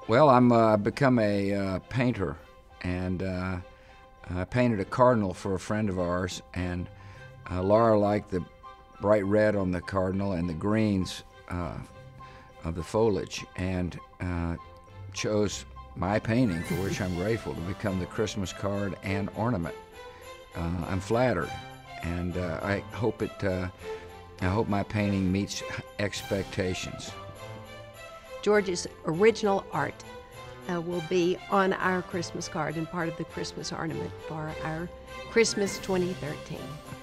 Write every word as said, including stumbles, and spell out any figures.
Well, I'm uh, become a uh, painter, and uh, I painted a cardinal for a friend of ours, and uh, Laura liked the bright red on the cardinal and the greens uh, of the foliage, and uh, chose my painting, for which I'm grateful, to become the Christmas card and ornament. Uh, I'm flattered, and uh, I hope it. Uh, I hope my painting meets expectations. George's original art uh, will be on our Christmas card and part of the Christmas ornament for our Christmas twenty thirteen.